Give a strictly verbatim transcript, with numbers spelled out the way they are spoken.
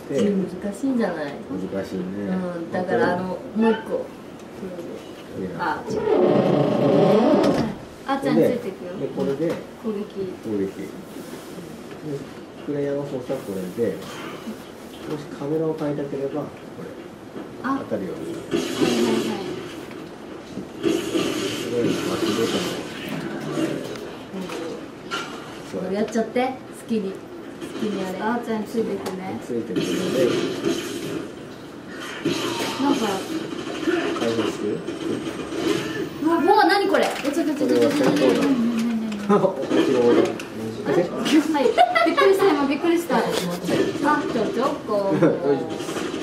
て。 難しいんじゃない？ 難しいね。 うん、だからあのもう一個。あ、違う。あーちゃんについていくよ。 で、これで攻撃。 攻撃。プレイヤーの操作はこれで、もしカメラを変えたければこれ当たるように。 はいはいはい。 これ巻きボタンをやっちゃって好きに好きにやれ。あーちゃんについていくね。 ついてくるので、 なんか開放する。 うわ、もう何これ。え、ちょっとちょっとちょっとちょっと。はい。びっくりした、今びっくりした。あ、ちょちょっこ。